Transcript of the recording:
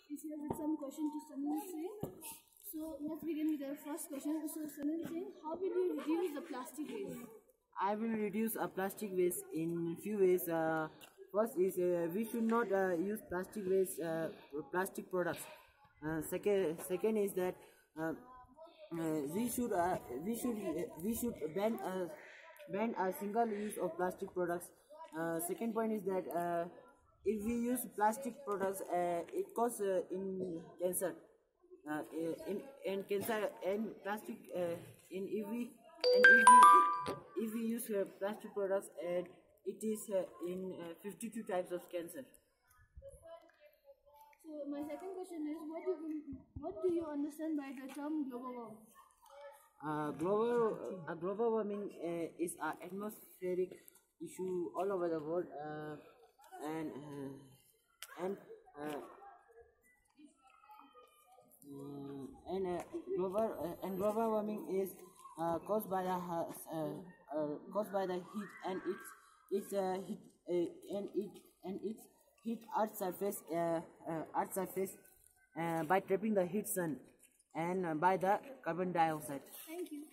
is here with some question to Sunil Singh. So let's begin with our first question. So Sunil Singh, how will you reduce the plastic waste? I will reduce plastic waste in few ways. First is we should not use plastic waste, plastic products. Second is that we should ban a single use of plastic products. Second point is that if we use plastic products, it causes in cancer. In cancer and plastic in if we use plastic products, and it is in 52 types of cancer. So my second question is, what do you understand by the term global warming? Global warming is an atmospheric issue all over the world, and and uh, global warming is caused by the heat, and it's heat Earth's surface by trapping the heat sun, and by the carbon dioxide. Thank you.